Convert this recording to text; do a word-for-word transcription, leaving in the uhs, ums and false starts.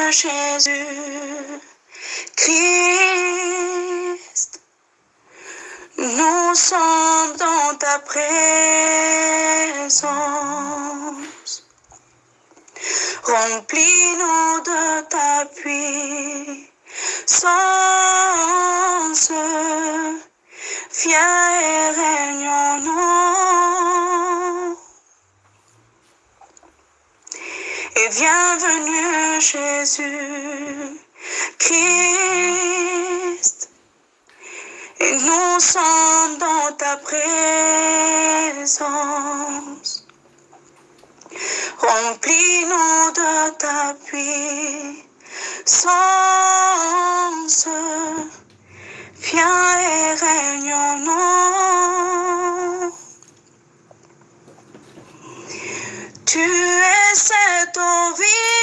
Jésus, Christ, nous sommes dans ta présence. Remplis-nous de ta puissance. Viens et règne en nous. Et bienvenue Jésus, Christ. Et nous sommes dans ta présence. Remplis-nous de ta puissance. Viens et règne en nous. Tu es cette eau vive